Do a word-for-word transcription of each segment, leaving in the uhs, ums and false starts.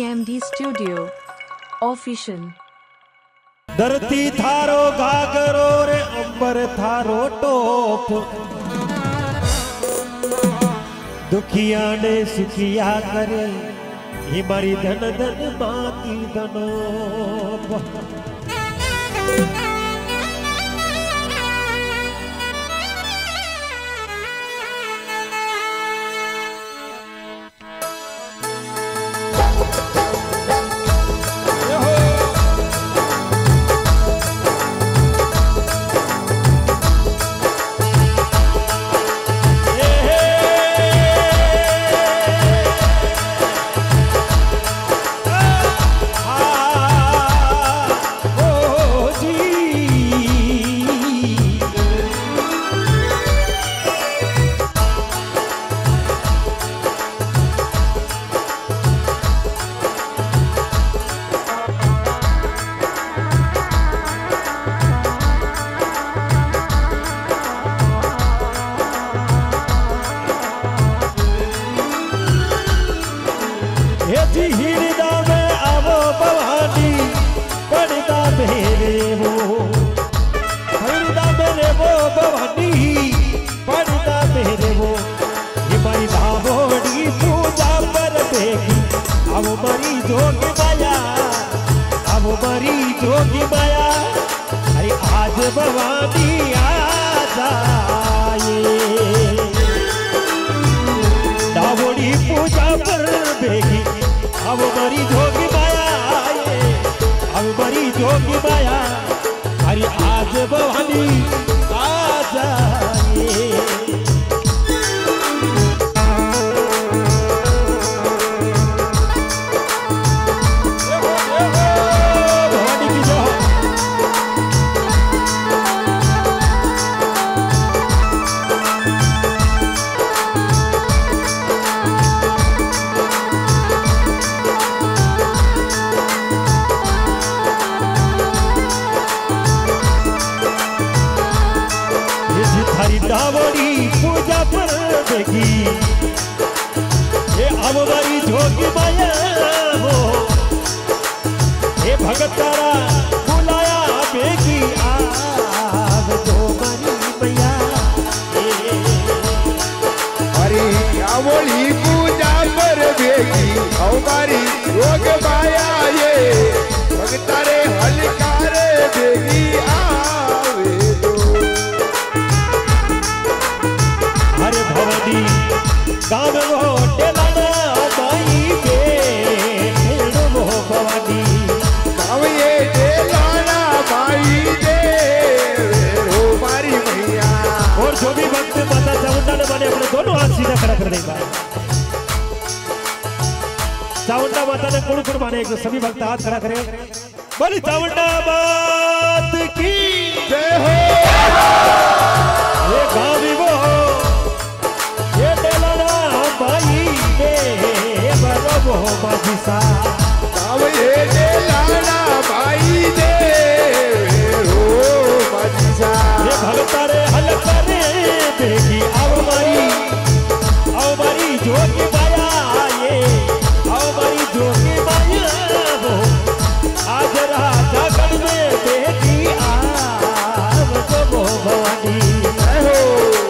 M D studio official. धरती थारो घाघरो रे अंबर थारो टोप, दुखिया ने सुखिया करे ये मारी धन धन माती धनोप। अब मरी जोगी माया, अब मरी जोगी माया, अरे आज भवानी आ जाए। दावोड़ी पूजा पर बेगी, अब मरी जोगी माया, अब मरी जोगी माया, अरे आज भवानी आ जाए। दावोड़ी पूजा पर बेगी, ये अब मरी जोगी माया हो, ये भगत तारा बुलाया बेगी, आव जो मरी मैया। अरे दावोड़ी पूजा पर बेगी, अब मरी जोगी माया, ये भगत तारे हलकारे बेगी आवे दो। अरे भवानी गाँव वो टेलाना माई के वो भवानी गाँव ये टेलाना माई दे रो मारी मैया। और जो भी भक्त माता चामुंडा ने माने अपने दोनों हाथ सीधा खड़ा कर देगा। चामुंडा माता ने कुड़ कुड़ माने, एक सभी भक्त हाथ खड़ा करें। बोली चामुंडा मात की जय हो। ये गाँव वो वो बाजी सा गाँव ये लाला भाई दे रो बाजी सा। ये भगतारे हलकारे बेगी, अब मरी अब मरी जोगी माया, ये अब मरी जोगी माया वो आज राजा गढ़ में बेगी, आव जो वो भवानी हो।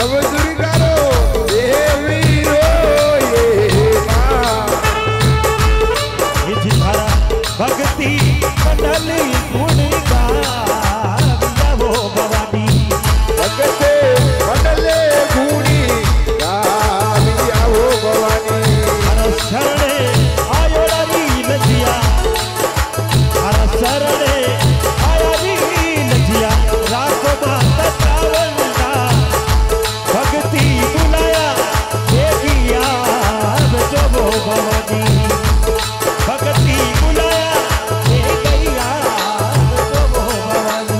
सब दुर्गारो देवी रो ये माँ ये जिधारा भक्ति मंडल गुण गाविया वो भवानी भगते मंडले गुणी गाविया वो भवानी हर शरणे आयो री नजिया हर शरणे आया री नजिया राखो माता चावलना भक्ति बुलाया देगिया जो वो भवानी भक्ति बुलाया देगिया जो वो भवानी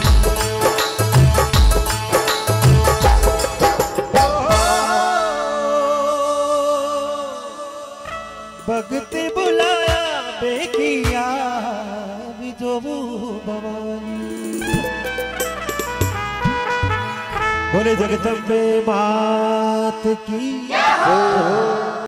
भक्ति बुलाया बेकिया भी जो वो भवानी बोले जगदम्बे मात की